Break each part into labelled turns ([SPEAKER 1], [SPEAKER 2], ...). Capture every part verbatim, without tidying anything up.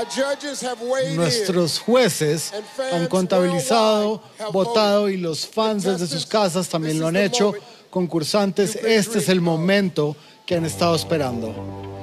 [SPEAKER 1] Nuestros jueces han contabilizado, votado y los fans desde sus casas también lo han hecho. Concursantes, este es el momento que han estado esperando.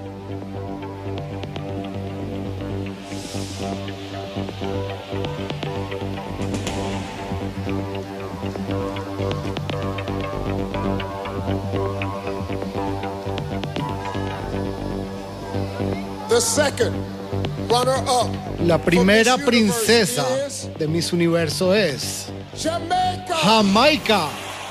[SPEAKER 1] La primera princesa de Miss Universo es Jamaica.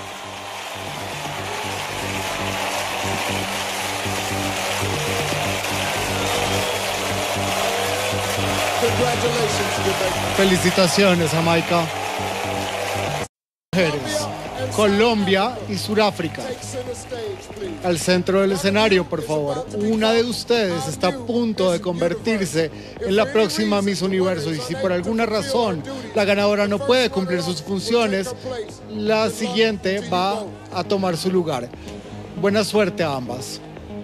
[SPEAKER 1] Felicitaciones, Jamaica. Mujeres, Colombia y Sudáfrica. Al centro del escenario, por favor. Una de ustedes está a punto de convertirse en la próxima Miss Universo y si por alguna razón la ganadora no puede cumplir sus funciones, la siguiente va a tomar su lugar. Buena suerte a ambas.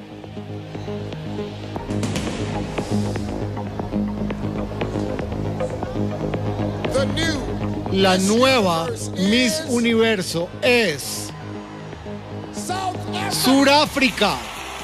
[SPEAKER 1] La nueva Miss Universo es Sudáfrica.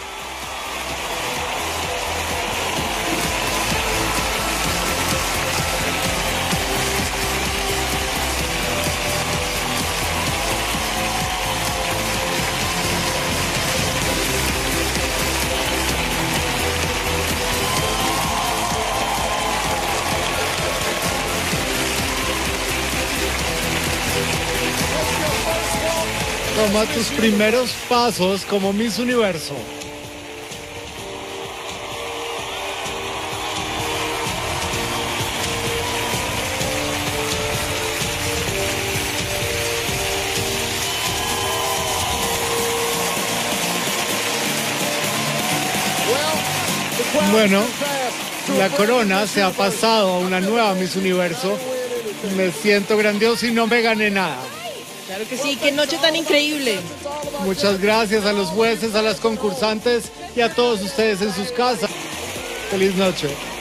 [SPEAKER 1] Toma tus primeros pasos como Miss Universo. Bueno, la corona se ha pasado a una nueva Miss Universo. Me siento grandioso y no me gané nada.
[SPEAKER 2] Claro que sí, qué noche tan increíble.
[SPEAKER 1] Muchas gracias a los jueces, a las concursantes y a todos ustedes en sus casas. Feliz noche.